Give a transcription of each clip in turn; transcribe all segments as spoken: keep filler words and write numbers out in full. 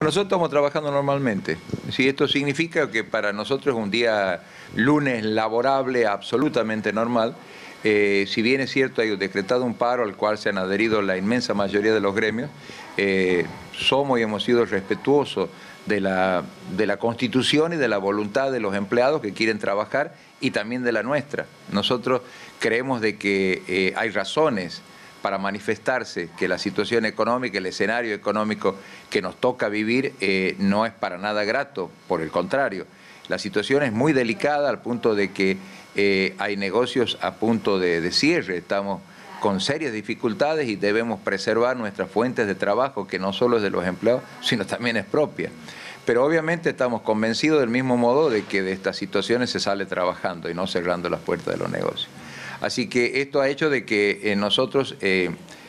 Nosotros estamos trabajando normalmente. Sí, esto significa que para nosotros es un día lunes laborable absolutamente normal. Eh, si bien es cierto, hay decretado un paro al cual se han adherido la inmensa mayoría de los gremios, eh, somos y hemos sido respetuosos de la, de la Constitución y de la voluntad de los empleados que quieren trabajar y también de la nuestra. Nosotros creemos de que eh, hay razones para manifestarse que la situación económica, el escenario económico que nos toca vivir eh, no es para nada grato, por el contrario. La situación es muy delicada al punto de que eh, hay negocios a punto de, de cierre, estamos con serias dificultades y debemos preservar nuestras fuentes de trabajo, que no solo es de los empleados, sino también es propia. Pero obviamente estamos convencidos del mismo modo de que de estas situaciones se sale trabajando y no cerrando las puertas de los negocios. Así que esto ha hecho de que eh, nosotros, eh,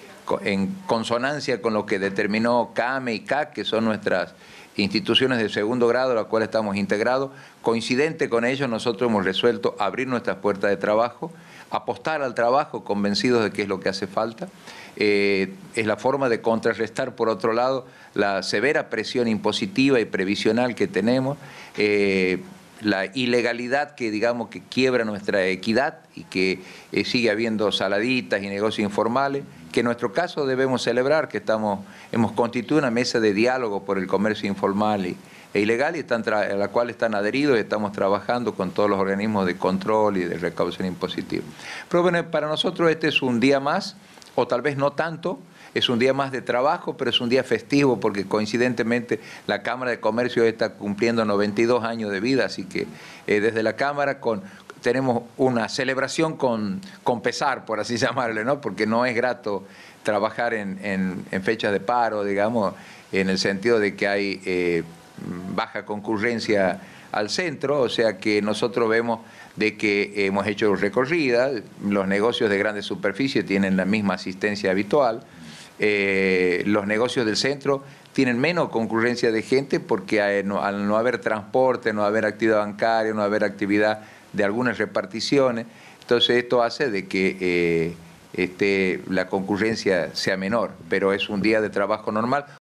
en consonancia con lo que determinó CAME y C A C, que son nuestras instituciones de segundo grado a las cuales estamos integrados, coincidente con ellos, nosotros hemos resuelto abrir nuestras puertas de trabajo, apostar al trabajo convencidos de que es lo que hace falta. Eh, es la forma de contrarrestar, por otro lado, la severa presión impositiva y previsional que tenemos, eh, la ilegalidad que, digamos, que quiebra nuestra equidad y que eh, sigue habiendo saladitas y negocios informales, que en nuestro caso debemos celebrar, que estamos, hemos constituido una mesa de diálogo por el comercio informal y, e ilegal, y están a la cual están adheridos y estamos trabajando con todos los organismos de control y de recaudación impositiva. Pero bueno, para nosotros este es un día más, o tal vez no tanto, es un día más de trabajo, pero es un día festivo porque coincidentemente la Cámara de Comercio está cumpliendo noventa y dos años de vida, así que eh, desde la Cámara con, tenemos una celebración con, con pesar, por así llamarle, ¿no? Porque no es grato trabajar en, en, en fechas de paro, digamos, en el sentido de que hay eh, baja concurrencia al centro, o sea que nosotros vemos de que hemos hecho recorridas, los negocios de grandes superficies tienen la misma asistencia habitual. Eh, los negocios del centro tienen menos concurrencia de gente porque hay, no, al no haber transporte, no haber actividad bancaria, no haber actividad de algunas reparticiones, entonces esto hace de que eh, este, la concurrencia sea menor, pero es un día de trabajo normal,